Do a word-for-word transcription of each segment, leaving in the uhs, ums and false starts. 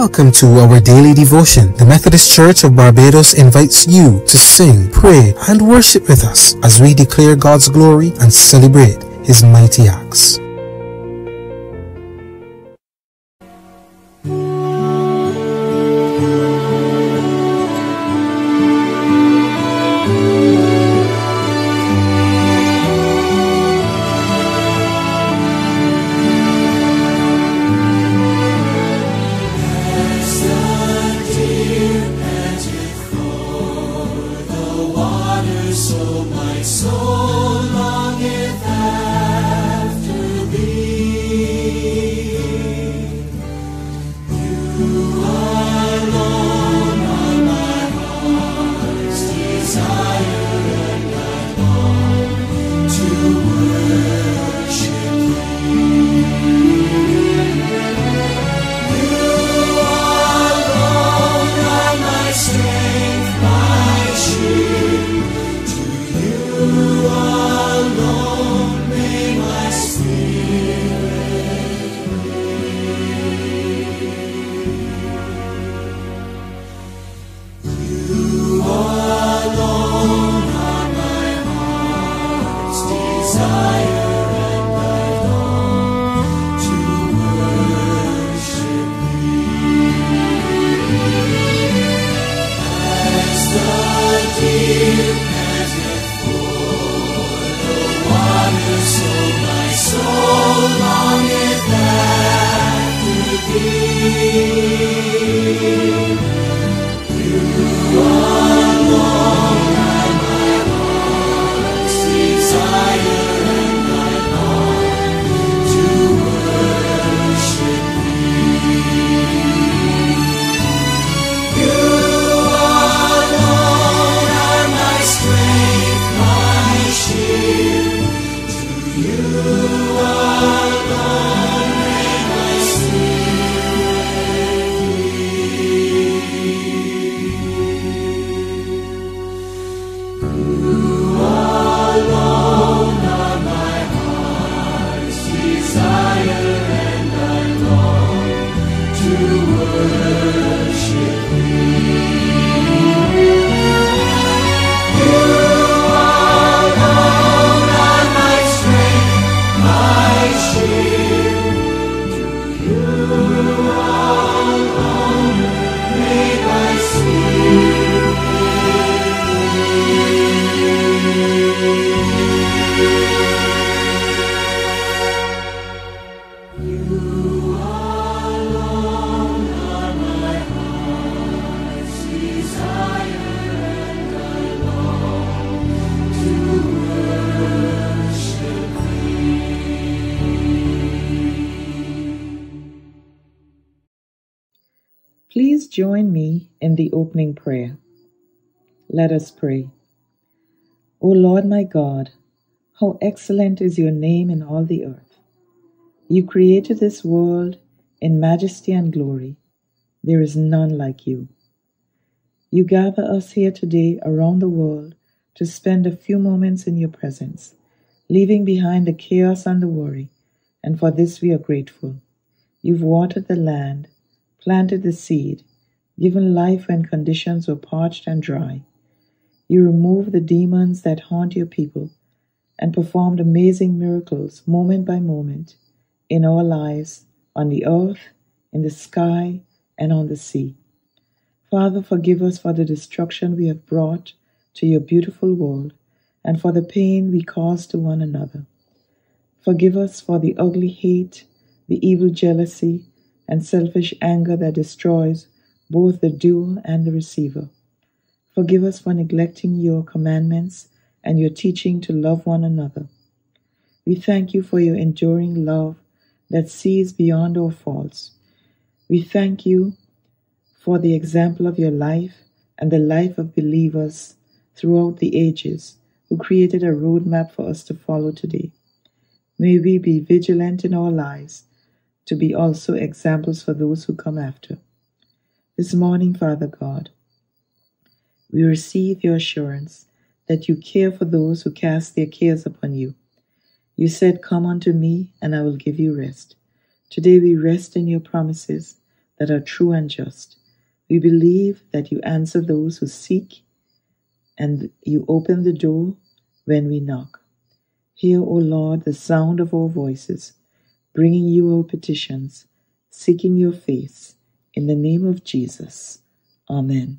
Welcome to our daily devotion. The Methodist Church of Barbados invites you to sing, pray, and worship with us as we declare God's glory and celebrate His mighty acts. Please join me in the opening prayer. Let us pray. O Lord my God, how excellent is your name in all the earth. You created this world in majesty and glory. There is none like you. You gather us here today around the world to spend a few moments in your presence, leaving behind the chaos and the worry, and for this we are grateful. You've watered the land, planted the seed, given life when conditions were parched and dry. You removed the demons that haunt your people and performed amazing miracles moment by moment in our lives, on the earth, in the sky, and on the sea. Father, forgive us for the destruction we have brought to your beautiful world and for the pain we cause to one another. Forgive us for the ugly hate, the evil jealousy, and selfish anger that destroys both the doer and the receiver. Forgive us for neglecting your commandments and your teaching to love one another. We thank you for your enduring love that sees beyond our faults. We thank you for the example of your life and the life of believers throughout the ages who created a roadmap for us to follow today. May we be vigilant in our lives to be also examples for those who come after. This morning, Father God, we receive your assurance that you care for those who cast their cares upon you. You said, "Come unto me, and I will give you rest." Today we rest in your promises that are true and just. We believe that you answer those who seek, and you open the door when we knock. Hear, O Lord, the sound of our voices, bringing you our petitions, seeking your face. In the name of Jesus. Amen.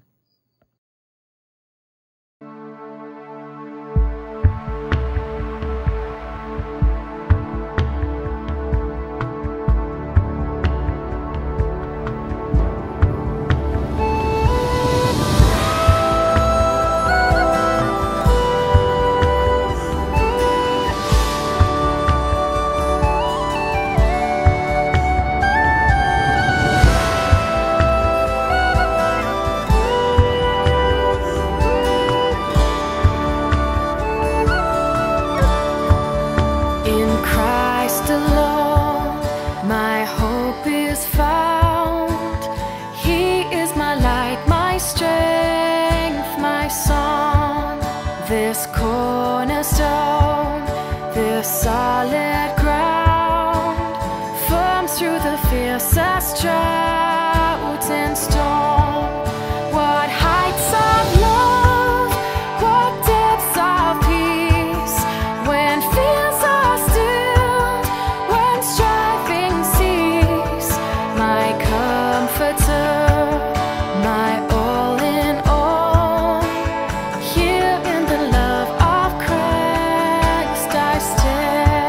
This cornerstone, this solid ground, firm through the fiercest drought and storm. What heights of love, what depths of peace, when fears are stilled, when striving cease. My comforter, my all in all, here in the love of Christ I stand.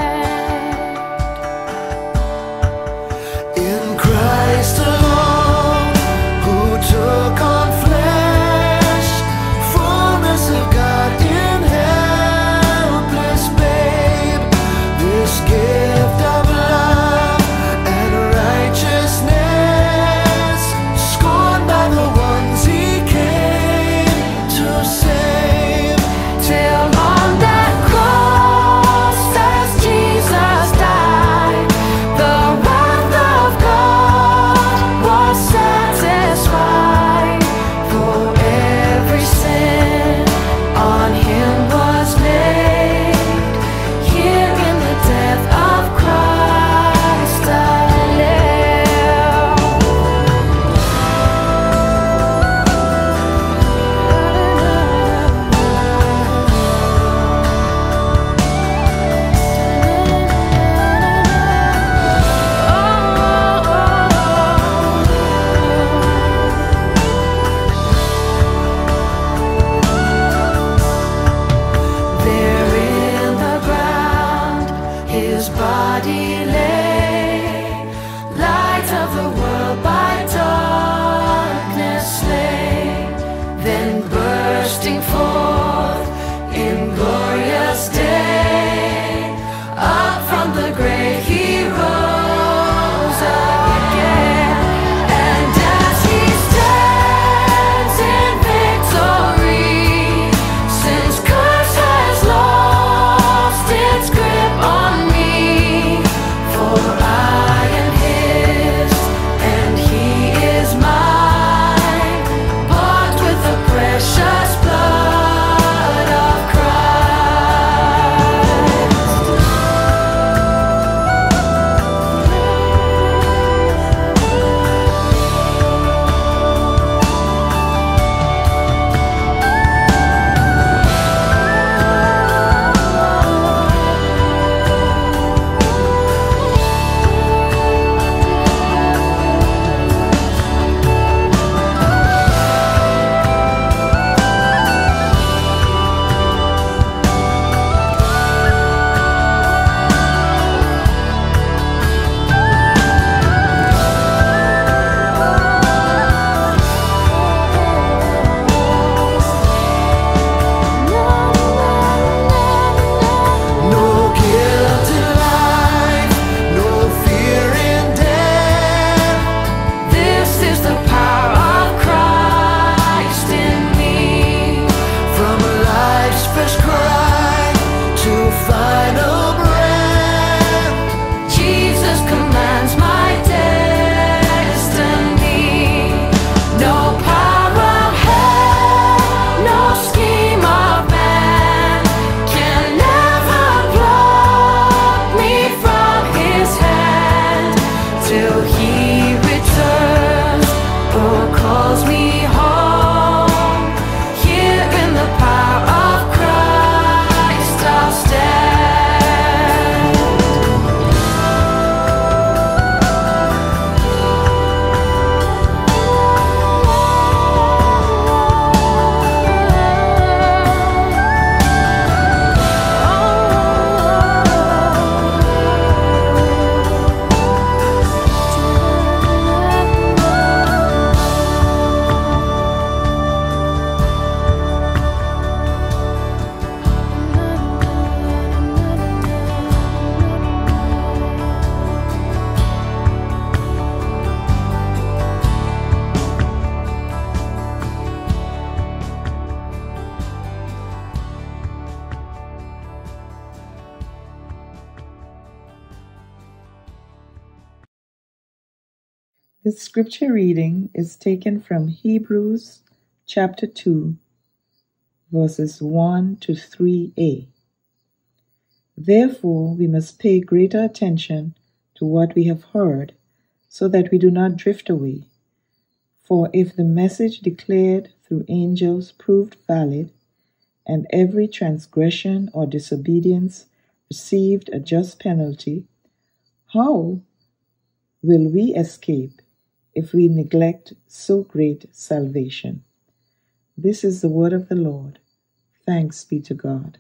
The scripture reading is taken from Hebrews chapter two, verses one to three a. Therefore, we must pay greater attention to what we have heard, so that we do not drift away. For if the message declared through angels proved valid, and every transgression or disobedience received a just penalty, how will we escape if we neglect so great salvation? This is the word of the Lord. Thanks be to God.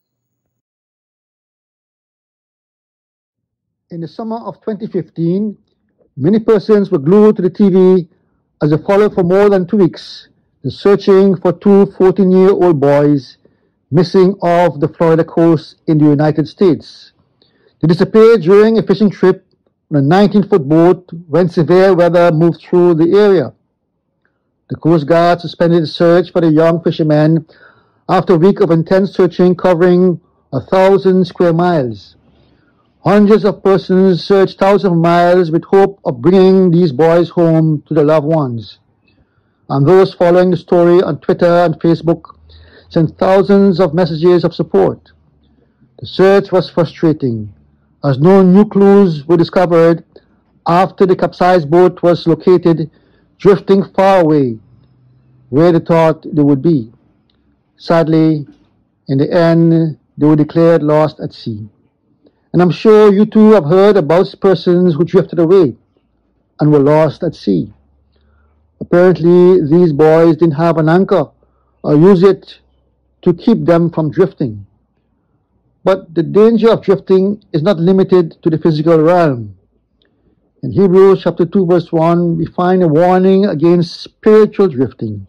In the summer of twenty fifteen, many persons were glued to the T V as they followed for more than two weeks the searching for two fourteen-year-old boys missing off the Florida coast in the United States. They disappeared during a fishing trip on a nineteen-foot boat when severe weather moved through the area. The Coast Guard suspended the search for the young fishermen after a week of intense searching covering a thousand square miles. Hundreds of persons searched thousands of miles with hope of bringing these boys home to their loved ones. And those following the story on Twitter and Facebook sent thousands of messages of support. The search was frustrating, as no new clues were discovered after the capsized boat was located drifting far away, where they thought they would be. Sadly, in the end, they were declared lost at sea. And I'm sure you too have heard about persons who drifted away and were lost at sea. Apparently, these boys didn't have an anchor or use it to keep them from drifting. But the danger of drifting is not limited to the physical realm. In Hebrews chapter two verse one, we find a warning against spiritual drifting.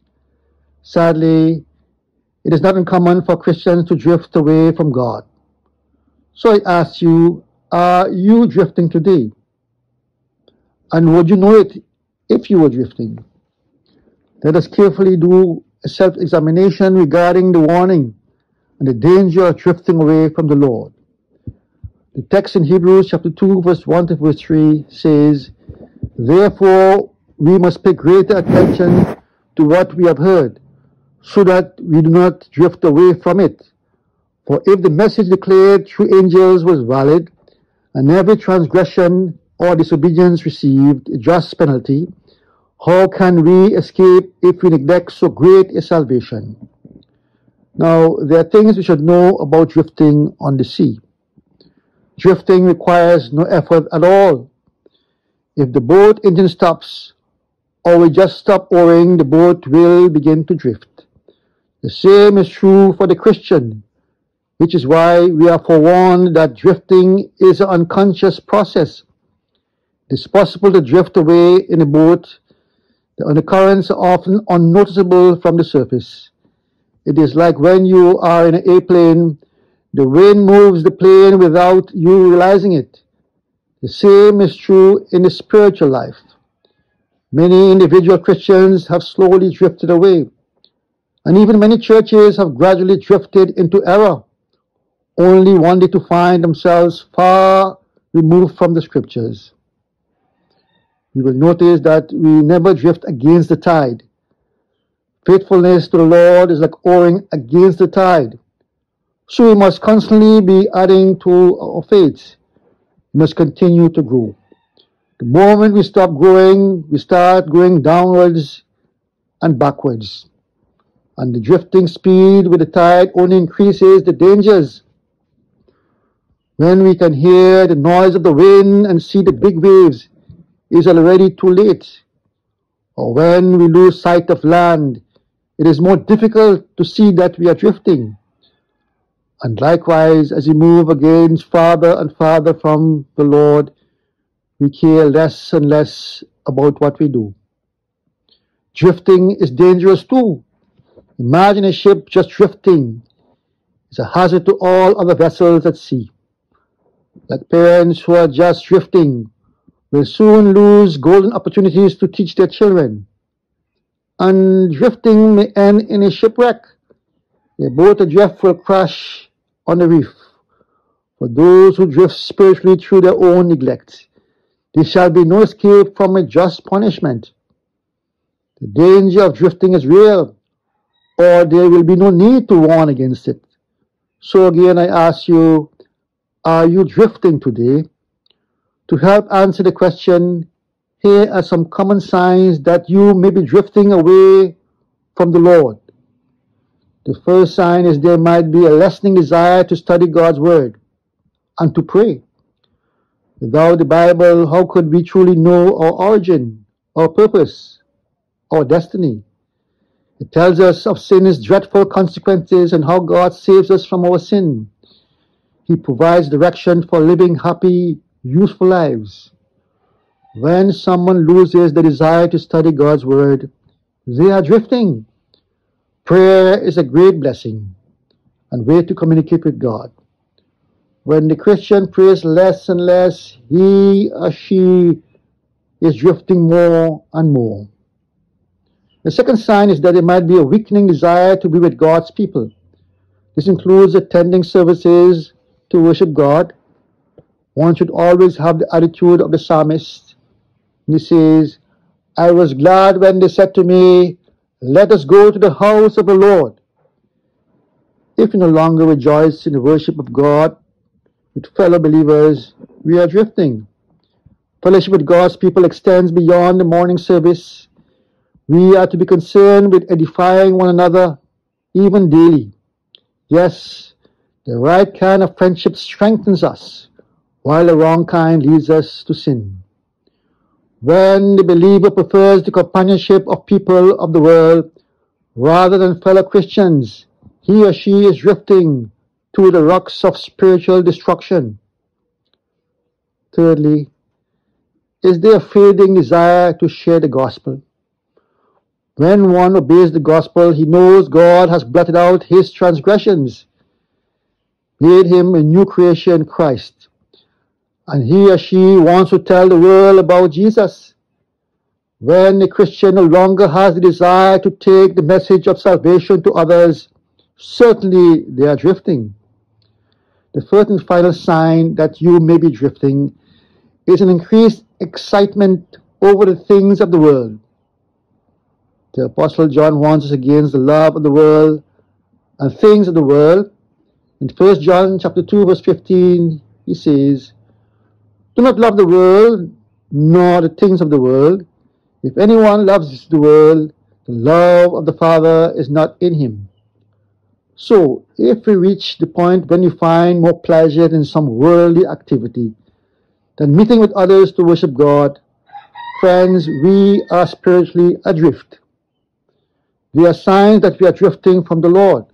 Sadly, it is not uncommon for Christians to drift away from God. So I ask you, are you drifting today? And would you know it if you were drifting? Let us carefully do a self-examination regarding the warning and the danger of drifting away from the Lord. The text in Hebrews chapter two verse one to verse three says, Therefore we must pay greater attention to what we have heard, so that we do not drift away from it. For if the message declared through angels was valid, and every transgression or disobedience received a just penalty, how can we escape if we neglect so great a salvation? Now, there are things we should know about drifting on the sea. Drifting requires no effort at all. If the boat engine stops, or we just stop oaring, the boat will begin to drift. The same is true for the Christian, which is why we are forewarned that drifting is an unconscious process. It is possible to drift away in a boat. The undercurrents are often unnoticeable from the surface. It is like when you are in an airplane, the wind moves the plane without you realizing it. The same is true in the spiritual life. Many individual Christians have slowly drifted away, and even many churches have gradually drifted into error, only one day to find themselves far removed from the scriptures. You will notice that we never drift against the tide. Faithfulness to the Lord is like oaring against the tide. So we must constantly be adding to our faith. We must continue to grow. The moment we stop growing, we start going downwards and backwards. And the drifting speed with the tide only increases the dangers. When we can hear the noise of the wind and see the big waves, it is already too late. Or when we lose sight of land, it is more difficult to see that we are drifting. And likewise, as we move again farther and farther from the Lord, we care less and less about what we do. Drifting is dangerous too. Imagine a ship just drifting. It's a hazard to all other vessels at sea. Like parents who are just drifting will soon lose golden opportunities to teach their children. And drifting may end in a shipwreck. A boat adrift will crash on the reef. For those who drift spiritually through their own neglect, There shall be no escape from a just punishment. The danger of drifting is real, or there will be no need to warn against it. So again, I ask you, are you drifting today? To help answer the question, here are some common signs that you may be drifting away from the Lord. The first sign is there might be a lessening desire to study God's Word and to pray. Without the Bible, how could we truly know our origin, our purpose, our destiny? It tells us of sin's dreadful consequences and how God saves us from our sin. He provides direction for living happy, useful lives. When someone loses the desire to study God's Word, they are drifting. Prayer is a great blessing and way to communicate with God. When the Christian prays less and less, he or she is drifting more and more. The second sign is that there might be a weakening desire to be with God's people. This includes attending services to worship God. One should always have the attitude of the psalmist. He says, I was glad when they said to me, let us go to the house of the Lord. If we no longer rejoice in the worship of God with fellow believers, we are drifting. Fellowship with God's people extends beyond the morning service. We are to be concerned with edifying one another, even daily. Yes, the right kind of friendship strengthens us, while the wrong kind leads us to sin. When the believer prefers the companionship of people of the world rather than fellow Christians, he or she is drifting to the rocks of spiritual destruction. Thirdly, is there a fading desire to share the gospel? When one obeys the gospel, he knows God has blotted out his transgressions, made him a new creation in Christ, and he or she wants to tell the world about Jesus. When a Christian no longer has the desire to take the message of salvation to others, certainly they are drifting. The fourth and final sign that you may be drifting is an increased excitement over the things of the world. The Apostle John warns us against the love of the world and things of the world. In First John chapter two, verse fifteen, he says, do not love the world, nor the things of the world. If anyone loves the world, the love of the Father is not in him. So, if we reach the point when you find more pleasure in some worldly activity than meeting with others to worship God, friends, we are spiritually adrift. There are signs that we are drifting from the Lord.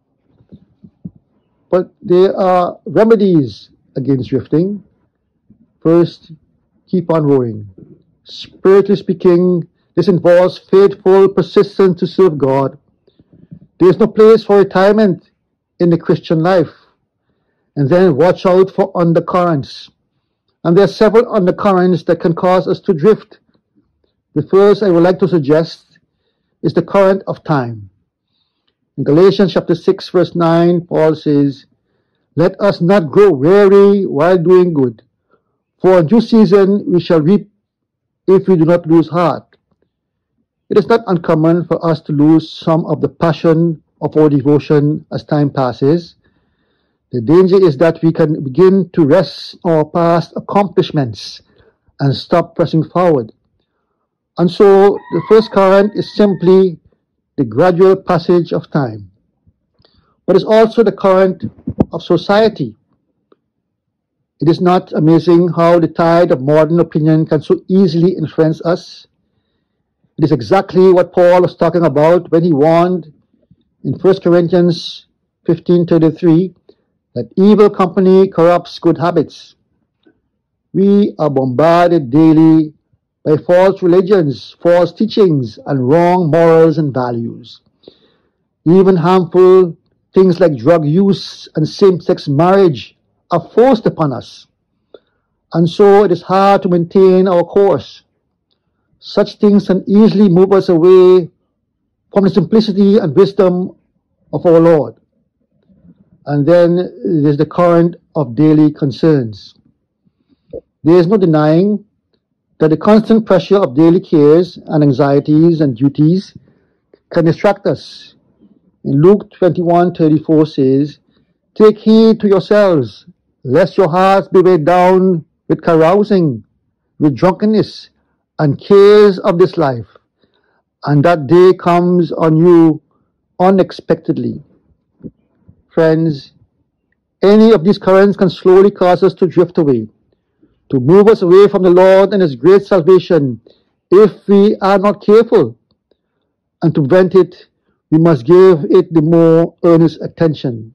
But there are remedies against drifting. First, keep on rowing. Spiritually speaking, this involves faithful persistence to serve God. There is no place for retirement in the Christian life. And then watch out for undercurrents. And there are several undercurrents that can cause us to drift. The first I would like to suggest is the current of time. In Galatians chapter six, verse nine, Paul says, let us not grow weary while doing good, for in due season we shall reap if we do not lose heart. It is not uncommon for us to lose some of the passion of our devotion as time passes. The danger is that we can begin to rest our past accomplishments and stop pressing forward. And so the first current is simply the gradual passage of time. But it's also the current of society. It is not amazing how the tide of modern opinion can so easily influence us. It is exactly what Paul was talking about when he warned in First Corinthians fifteen thirty-three that evil company corrupts good habits. We are bombarded daily by false religions, false teachings, and wrong morals and values. Even harmful things like drug use and same-sex marriage are forced upon us, and so it is hard to maintain our course. Such things can easily move us away from the simplicity and wisdom of our Lord. And then there's the current of daily concerns. There is no denying that the constant pressure of daily cares and anxieties and duties can distract us. In Luke twenty-one thirty-four says, "Take heed to yourselves, lest your hearts be weighed down with carousing, with drunkenness, and cares of this life, and that day comes on you unexpectedly." Friends, any of these currents can slowly cause us to drift away, to move us away from the Lord and His great salvation if we are not careful. And to prevent it, we must give it the more earnest attention.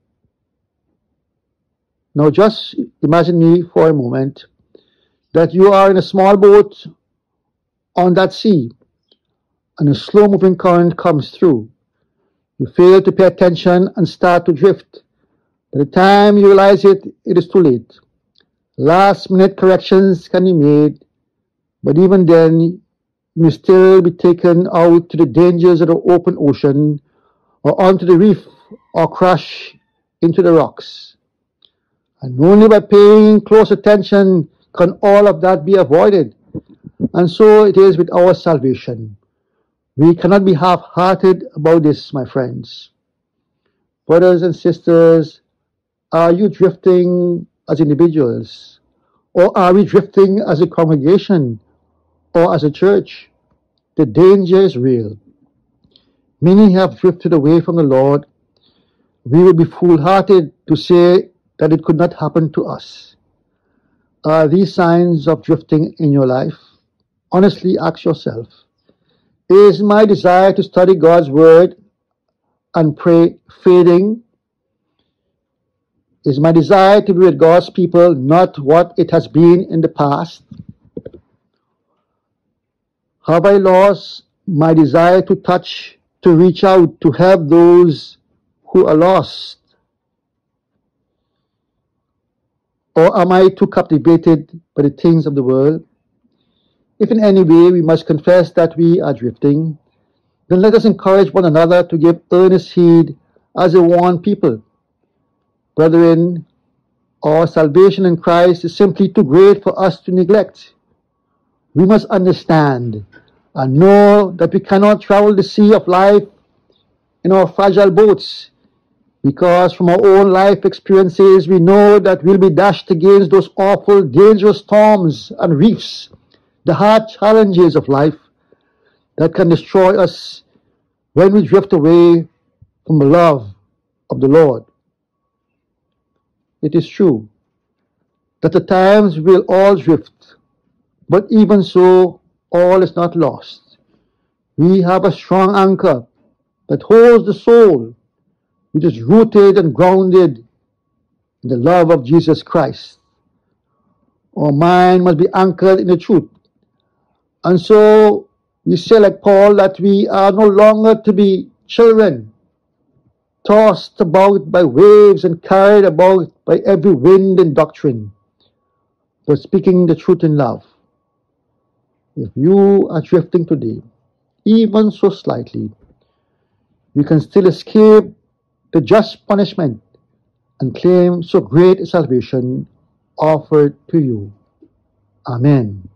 Now just imagine me for a moment that you are in a small boat on that sea and a slow-moving current comes through. You fail to pay attention and start to drift. By the time you realize it, it is too late. Last-minute corrections can be made, but even then, you may still be taken out to the dangers of the open ocean or onto the reef or crash into the rocks. And only by paying close attention can all of that be avoided. And so it is with our salvation. We cannot be half-hearted about this, my friends. Brothers and sisters, are you drifting as individuals? Or are we drifting as a congregation or as a church? The danger is real. Many have drifted away from the Lord. We would be foolhardy to say that it could not happen to us. Are these signs of drifting in your life? Honestly, ask yourself, is my desire to study God's Word and pray fading? Is my desire to be with God's people not what it has been in the past? Have I lost my desire to touch, to reach out, to help those who are lost? Or am I too captivated by the things of the world? If in any way we must confess that we are drifting, then let us encourage one another to give earnest heed as a one people. Brethren, our salvation in Christ is simply too great for us to neglect. We must understand and know that we cannot travel the sea of life in our fragile boats, because from our own life experiences we know that we'll be dashed against those awful, dangerous storms and reefs, the hard challenges of life that can destroy us when we drift away from the love of the Lord. It is true that at times we'll all drift, but even so, all is not lost. We have a strong anchor that holds the soul, which is rooted and grounded in the love of Jesus Christ. Our mind must be anchored in the truth. And so we say like Paul that we are no longer to be children, tossed about by waves and carried about by every wind and doctrine, but speaking the truth in love. If you are drifting today, even so slightly, you can still escape the just punishment and claim so great a salvation offered to you. Amen.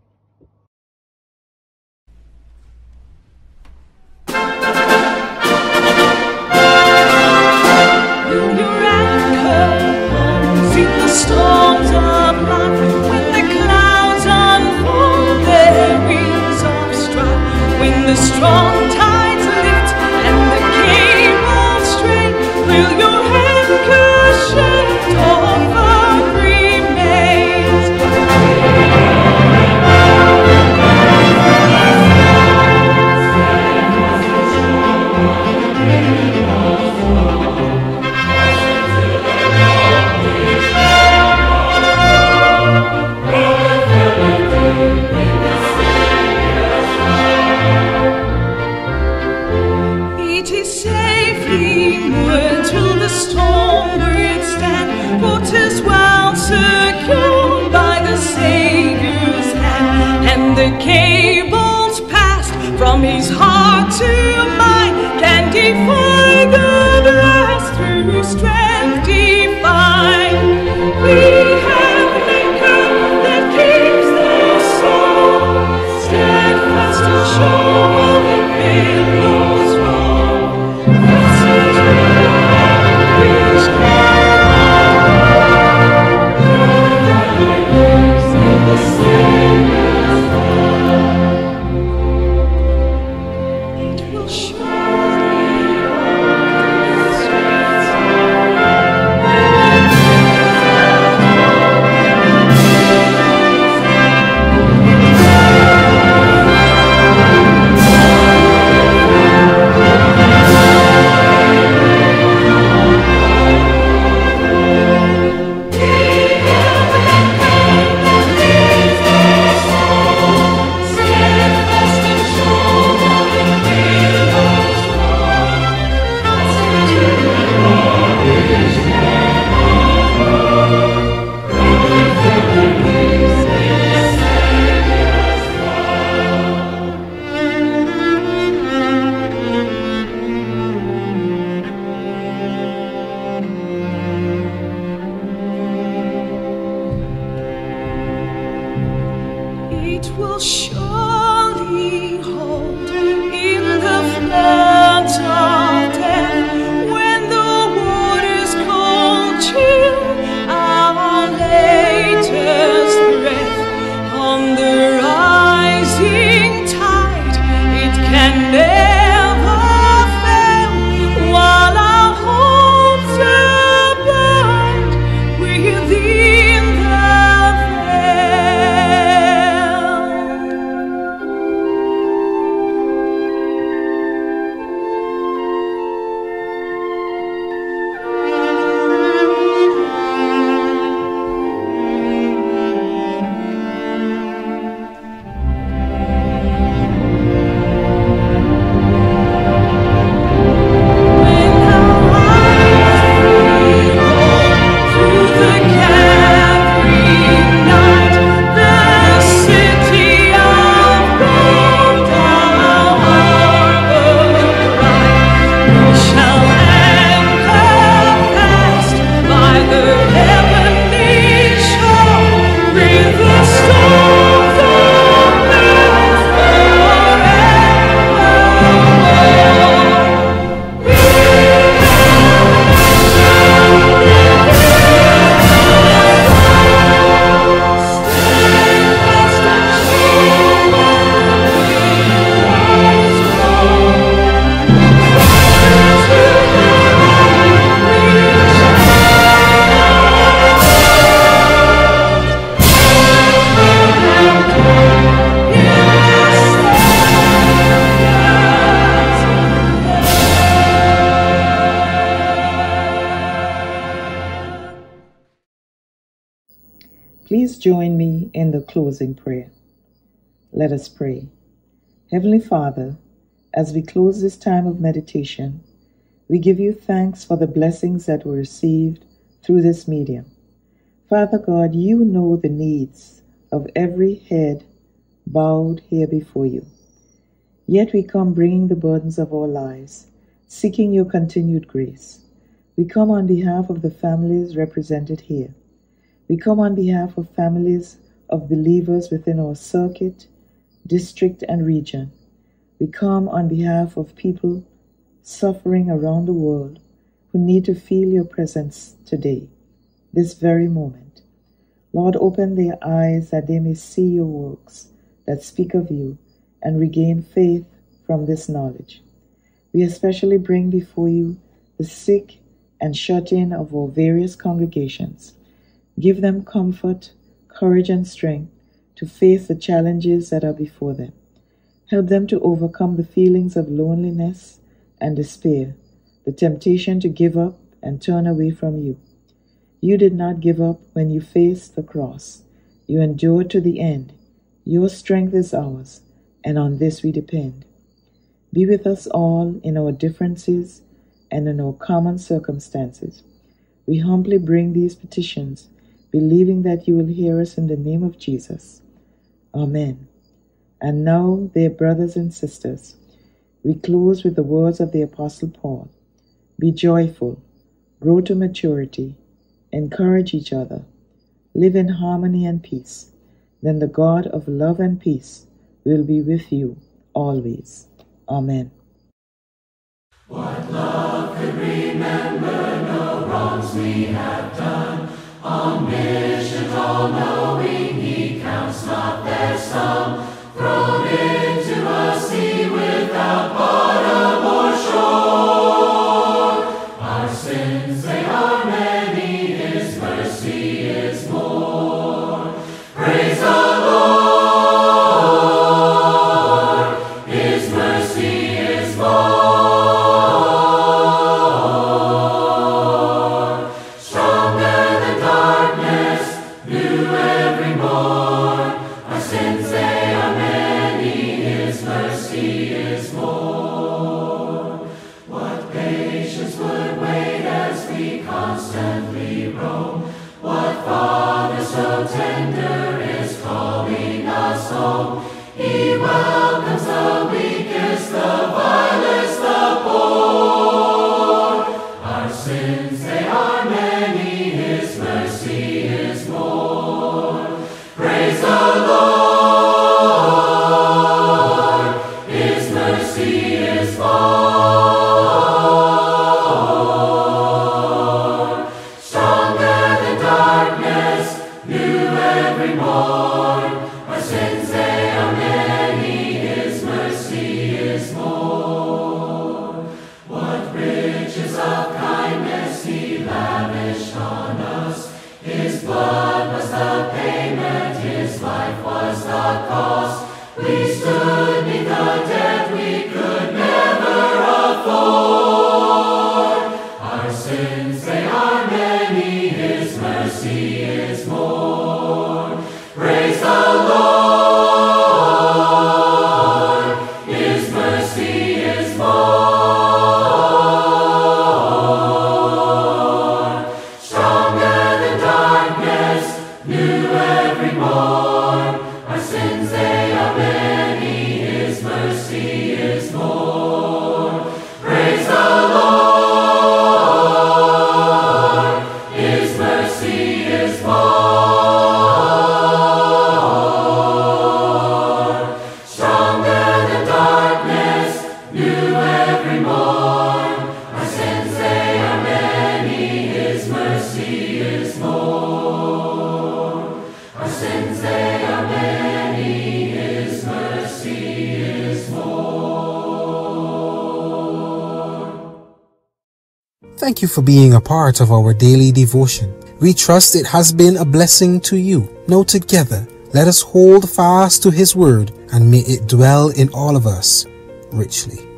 Storms of life, when the clouds unfold, their wings are struck, when the strong tides lift and the cables strain, will your anchor shift or firm remains? The cables passed from his heart to mine can defy the blast through strength divine. We have an anchor that keeps the soul surely hold in the floods of death, when the waters cold chill our latest breath. On the rising tide it can never fail, while our hopes abide within the Please join me in the closing prayer. Let us pray. Heavenly Father, as we close this time of meditation, we give you thanks for the blessings that were received through this medium. Father God, you know the needs of every head bowed here before you. Yet we come bringing the burdens of our lives, seeking your continued grace. We come on behalf of the families represented here. We come on behalf of families of believers within our circuit, district, and region. We come on behalf of people suffering around the world who need to feel your presence today, this very moment. Lord, open their eyes that they may see your works that speak of you and regain faith from this knowledge. We especially bring before you the sick and shut in of our various congregations. Give them comfort, courage, and strength to face the challenges that are before them. Help them to overcome the feelings of loneliness and despair, the temptation to give up and turn away from you. You did not give up when you faced the cross. You endured to the end. Your strength is ours, and on this we depend. Be with us all in our differences and in our common circumstances. We humbly bring these petitions, believing that you will hear us in the name of Jesus. Amen. And now, dear brothers and sisters, we close with the words of the Apostle Paul. Be joyful, grow to maturity, encourage each other, live in harmony and peace. Then the God of love and peace will be with you always. Amen. What love could remember no wrongs we have done? Omniscient, all-knowing, he counts not their sum. Thrown into a sea without bottom or shore. Our sins, they are many, his mercy is more. Praise the Lord, his mercy is more. So tender is calling us home. He welcomes the weakest, the vilest, the poor. Our sins, they are many, his mercy is more. Praise the Lord. mercy is more. Praise the Lord, His mercy is more. Stronger than darkness, new every morn. Our sins, they are many, His mercy is more. Praise the Lord, His mercy is more. Stronger than darkness, new every morn. Our sins, they are many, His mercy is more. Our sins, they are many, His mercy is more. Thank you for being a part of our daily devotion. We trust it has been a blessing to you. Now together, let us hold fast to His word and may it dwell in all of us richly.